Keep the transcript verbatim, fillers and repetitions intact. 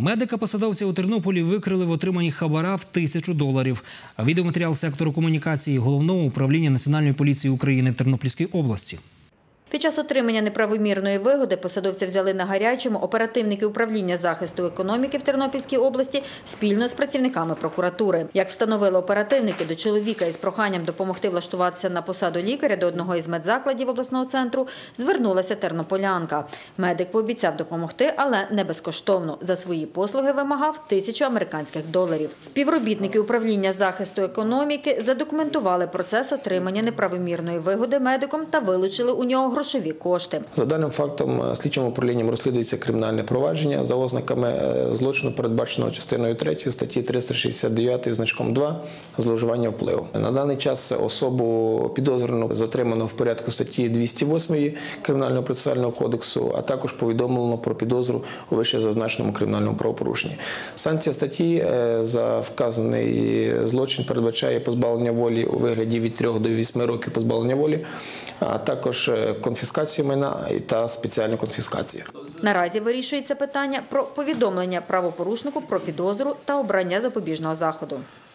Медика-посадовця у Тернополі викрили в отриманні хабара в тисячу доларів. Відеоматеріал сектору комунікації Головного управління Національної поліції України в Тернопільській області. Під час отримання неправомірної вигоди посадовця взяли на гарячому оперативники управління захисту економіки в Тернопільській області спільно з працівниками прокуратури. Як встановили оперативники, до чоловіка із проханням допомогти влаштуватися на посаду лікаря до одного із медзакладів обласного центру звернулася тернополянка. Медик пообіцяв допомогти, але не безкоштовно. За свої послуги вимагав тисячу американських доларів. Співробітники управління захисту економіки задокументували процес отримання неправомірної вигоди медиком та вилучили у нього грошові кошти. За даним фактом, слідчим управлінням розслідується кримінальне провадження за ознаками злочину, передбаченого частиною третьою статті триста шістдесят дев'ять значком два «Зловживання впливу». На даний час особу підозрювану затримано в порядку статті двісті восьмої Кримінального процесуального кодексу, а також повідомлено про підозру у вище зазначеному кримінальному правопорушенні. Санкція статті за вказаний злочин передбачає позбавлення волі у вигляді від трьох до восьми років позбавлення волі, а також конфіскацію майна та спеціальну конфіскацію. Наразі вирішується питання про повідомлення правопорушнику про підозру та обрання запобіжного заходу.